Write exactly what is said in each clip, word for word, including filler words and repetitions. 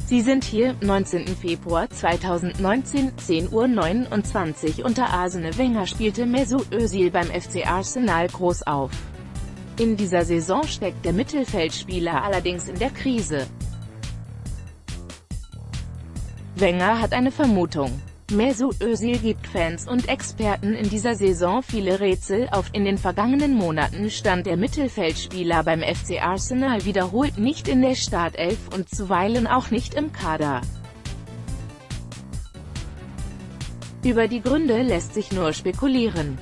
Sie sind hier, neunzehnten Februar zweitausendneunzehn, zehn Uhr neunundzwanzig. Unter Arsene Wenger spielte Mesut Özil beim F C Arsenal groß auf. In dieser Saison steckt der Mittelfeldspieler allerdings in der Krise. Wenger hat eine Vermutung. Mesut Özil gibt Fans und Experten in dieser Saison viele Rätsel auf. In den vergangenen Monaten stand der Mittelfeldspieler beim F C Arsenal wiederholt nicht in der Startelf und zuweilen auch nicht im Kader. Über die Gründe lässt sich nur spekulieren.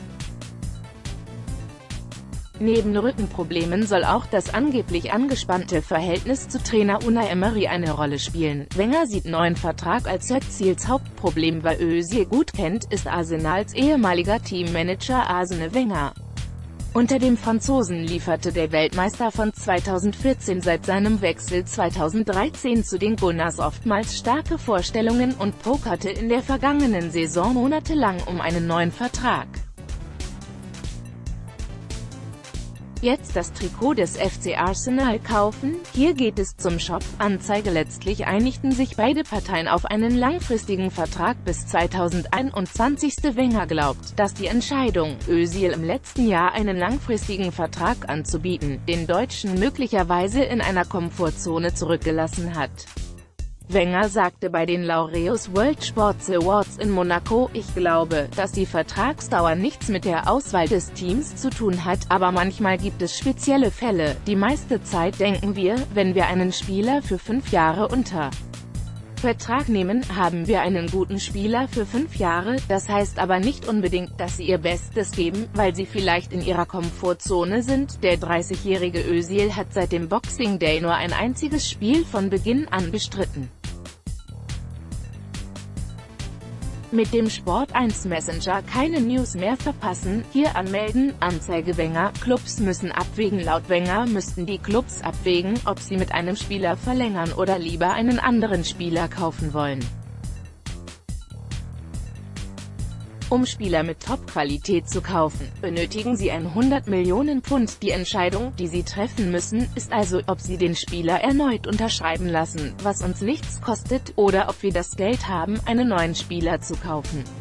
Neben Rückenproblemen soll auch das angeblich angespannte Verhältnis zu Trainer Unai Emery eine Rolle spielen. Wenger sieht neuen Vertrag als Özils Hauptproblem. Wer Özil gut kennt, ist Arsenals ehemaliger Teammanager Arsene Wenger. Unter dem Franzosen lieferte der Weltmeister von zweitausendvierzehn seit seinem Wechsel zweitausenddreizehn zu den Gunners oftmals starke Vorstellungen und pokerte in der vergangenen Saison monatelang um einen neuen Vertrag. Jetzt das Trikot des F C Arsenal kaufen? Hier geht es zum Shop. Anzeige. Letztlich einigten sich beide Parteien auf einen langfristigen Vertrag bis zweitausendeinundzwanzig. Wenger glaubt, dass die Entscheidung, Özil im letzten Jahr einen langfristigen Vertrag anzubieten, den Deutschen möglicherweise in einer Komfortzone zurückgelassen hat. Wenger sagte bei den Laureus World Sports Awards in Monaco: Ich glaube, dass die Vertragsdauer nichts mit der Auswahl des Teams zu tun hat, aber manchmal gibt es spezielle Fälle. Die meiste Zeit denken wir, wenn wir einen Spieler für fünf Jahre unter Vertrag nehmen, haben wir einen guten Spieler für fünf Jahre, das heißt aber nicht unbedingt, dass sie ihr Bestes geben, weil sie vielleicht in ihrer Komfortzone sind. Der dreißigjährige Özil hat seit dem Boxing Day nur ein einziges Spiel von Beginn an bestritten. Mit dem Sport eins Messenger keine News mehr verpassen, hier anmelden. Anzeige. Wenger: Clubs müssen abwägen. Laut Wenger müssten die Clubs abwägen, ob sie mit einem Spieler verlängern oder lieber einen anderen Spieler kaufen wollen. Um Spieler mit Top-Qualität zu kaufen, benötigen sie hundert Millionen Pfund. Die Entscheidung, die sie treffen müssen, ist also, ob sie den Spieler erneut unterschreiben lassen, was uns nichts kostet, oder ob wir das Geld haben, einen neuen Spieler zu kaufen.